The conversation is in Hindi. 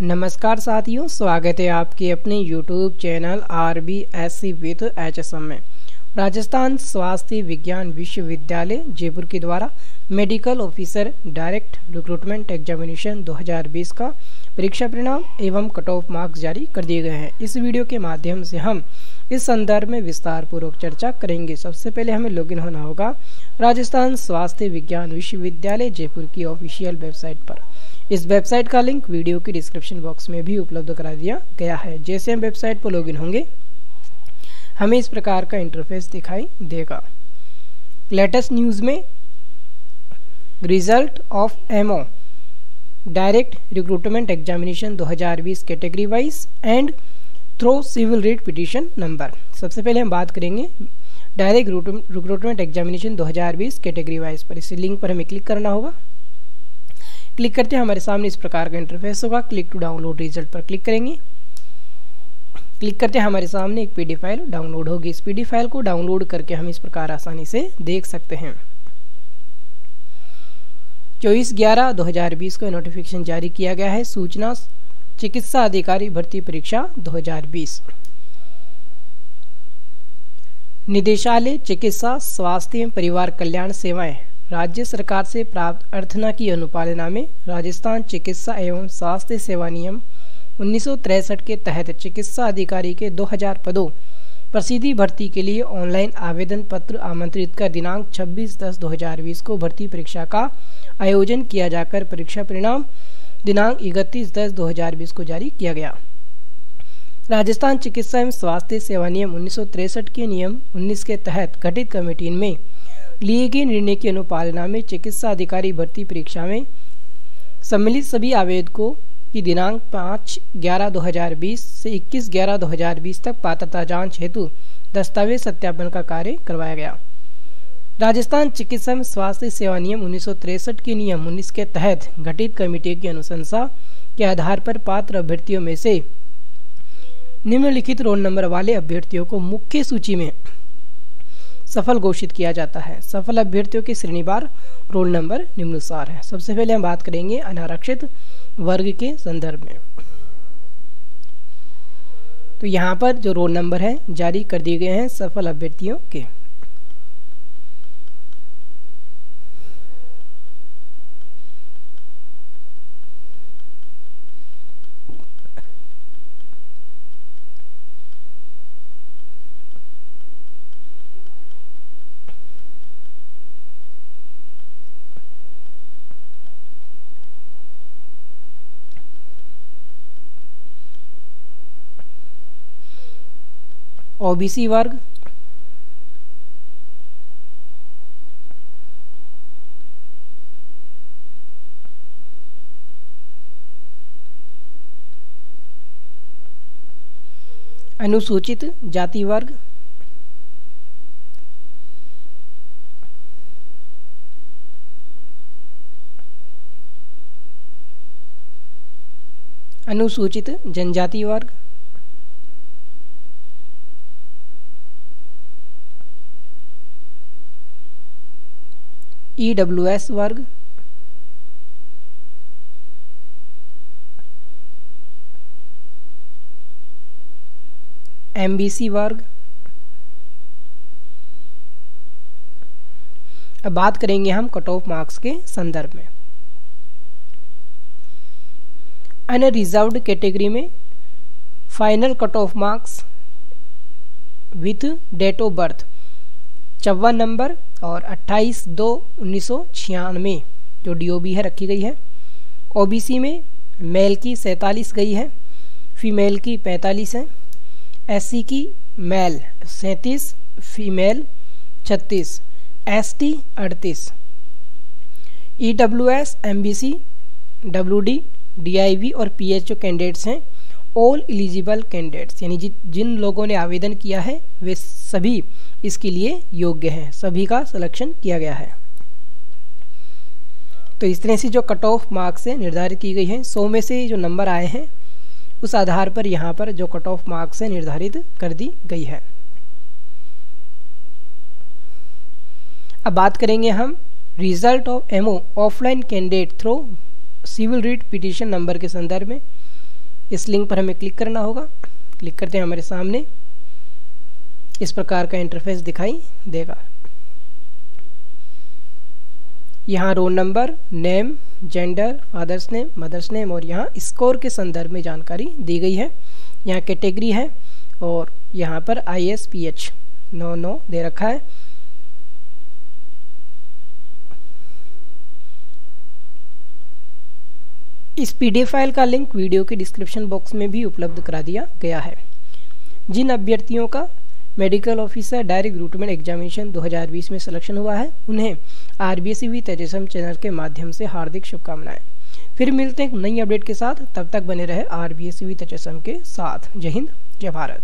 नमस्कार साथियों, स्वागत है आपके अपने YouTube channel RBSC with HSM में। राजस्थान स्वास्थ्य विज्ञान विश्वविद्यालय जयपुर के द्वारा medical officer direct recruitment examination 2020 का परीक्षा परिणाम एवं कट ऑफ मार्क्स जारी कर दिए गए हैं। इस वीडियो के माध्यम से हम इस संदर्भ में विस्तार पूर्वक चर्चा करेंगे। सबसे पहले हमें लॉगिन होना होगा राजस्थान स्वास्थ्य विज्ञान विश्वविद्यालय जयपुर की ऑफिशियल वेबसाइट पर। इस वेबसाइट का लिंक वीडियो के डिस्क्रिप्शन बॉक्स में भी उपलब्ध करा दिया गया है। जैसे हम वेबसाइट पर लॉगिन होंगे हमें इस प्रकार का इंटरफेस दिखाई देगा। लेटेस्ट न्यूज़ में result of MO direct recruitment examination 2020 category wise and through civil writ petition number. सबसे पहले हम बात करेंगे direct recruitment examination 2020 category wise पर। इस लिंक पर हमें क्लिक करना होगा। क्लिक करते हैं हमारे सामने इस प्रकार का इंटरफेस होगा। क्लिक टू डाउनलोड रिजल्ट पर क्लिक करेंगे। क्लिक करते हैं हमारे सामने एक पीडीएफ फाइल डाउनलोड होगी। इस पीडीएफ फाइल को डाउनलोड करके हम इस प्रकार आसानी से देख सकते हैं। 24/11/2020 को नोटिफिकेशन जारी किया गया है। सूचना चिकित्सा अधिकारी भर्ती परीक्षा 2020। निदेशालय चिकित्सा स्वास्थ्य एवं परिवार कल्याण सेवाएं राज्य सरकार से प्राप्त अर्थना की अनुपालना में राजस्थान चिकित्सा एवं स्वास्थ्य सेवा नियम 1963 के तहत चिकित्सा अधिकारी के 2000 पदों प्रसिद्धि भर्ती के लिए ऑनलाइन आवेदन पत्र आमंत्रित कर दिनांक 26/10/2020 को भर्ती परीक्षा का आयोजन किया जाकर परीक्षा परिणाम दिनांक 31/10/2020 को जारी किया गया। राजस्थान चिकित्सा एवं स्वास्थ्य सेवा नियम 1963 के नियम 19 के तहत गठित कमेटी में लिए गए निर्णय की अनुपालना में चिकित्सा अधिकारी भर्ती परीक्षा में सम्मिलित सभी आवेदकों की दिनांक 5/11/2020 से 21/11/2020 तक पात्रता जांच हेतु दस्तावेज सत्यापन का कार्य करवाया गया। राजस्थान चिकित्सा एवं स्वास्थ्य सेवा नियम 1963 के नियम 19 के तहत गठित कमेटी की अनुशंसा के आधार पर पात्र अभ्यर्थियों में से निम्नलिखित रोल नंबर वाले अभ्यर्थियों को मुख्य सूची में सफल घोषित किया जाता है। सफल अभ्यर्थियों के श्रेणीवार रोल नंबर निम्नानुसार है। सबसे पहले हम बात करेंगे अनारक्षित वर्ग के संदर्भ में। तो यहाँ पर जो रोल नंबर है जारी कर दिए गए हैं सफल अभ्यर्थियों के। ओबीसी वर्ग, अनुसूचित जाति वर्ग, अनुसूचित जनजाति वर्ग, EWS वर्ग, MBC वर्ग। अब बात करेंगे हम कट ऑफ मार्क्स के संदर्भ में। अनरिजर्व्ड कैटेगरी में final cut off marks with date of birth 54 number और 28/2/1996 जो DOB है रखी गई है। OBC में मेल की 47 गई है, फीमेल की 45 है, SC की male 37, female 36, ST 38, EWS, MBC, WD, DIV और PHO कैंडिडेट्स हैं। ऑल एलिजिबल कैंडिडेट्स यानी जिन लोगों ने आवेदन किया है वे सभी इसके लिए योग्य हैं, सभी का सिलेक्शन किया गया है। तो इस तरह से जो कट ऑफ मार्क्स है निर्धारित की गई है। 100 में से जो नंबर आए हैं उस आधार पर यहाँ पर जो कट ऑफ मार्क्स है निर्धारित कर दी गई है। अब बात करेंगे हम result of MO offline candidate through civil writ petition number के संदर्भ में। इस लिंक पर हमें क्लिक करना होगा। क्लिक करते हैं, हमारे सामने इस प्रकार का इंटरफेस दिखाई देगा। यहाँ roll number, name, gender, father's name, mother's name और यहाँ स्कोर के संदर्भ में जानकारी दी गई है। यहाँ कैटेगरी है और यहाँ पर ISPH 99 दे रखा है। इस PDF फाइल का लिंक वीडियो के डिस्क्रिप्शन बॉक्स में भी उपलब्ध करा दिया गया है। जिन अभ्यर्थियों का medical officer direct recruitment examination 2020 में सिलेक्शन हुआ है, उन्हें RBSV तेजस्म चैनल के माध्यम से हार्दिक शुभकामनाएं। फिर मिलते हैं एक नई अपडेट के साथ, तब तक बने रहे RBSV तेजस्म के साथ। जय हिंद, जय भारत।